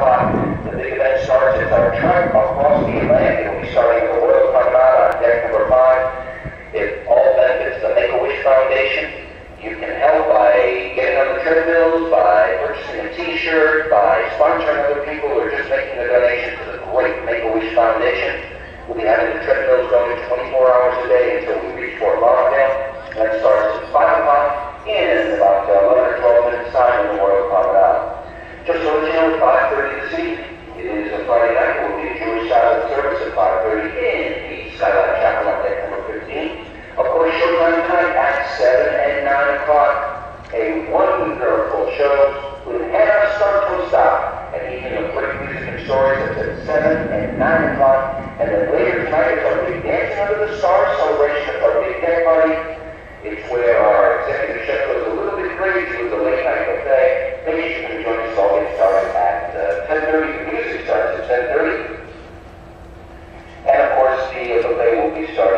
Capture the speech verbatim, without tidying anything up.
o'clock, the big event starts. It's our trek across the Atlantic. It'll be starting at the Royal Promenade on deck number five. It all benefits the Make-A-Wish Foundation. You can help by getting on the treadmills, by purchasing a t-shirt, by sponsoring other people, or just making a donation to the great Make-A-Wish Foundation. We'll be having the treadmills going twenty-four hours a day until we reach Fort Lauderdale. That starts at five o'clock in about eleven or twelve minutes time in the Royal Promenade. Just to let you know, at five thirty this evening, it is a Friday night. There will be a Jewish silent service at five thirty in the Skyline Chapel on deck number fifteen. Of course, showtime tonight at seven and nine o'clock. A wonderful show with half start to stop, and evening of great music and stories at seven and nine o'clock. And then later tonight is our big Dancing Under the Stars celebration of our big deck party. It's where our executive chef goes a little bit crazy with the late night buffet. Maybe you can join us all. It starts at uh, ten thirty. The music starts at ten thirty. And of course, the buffet will be starting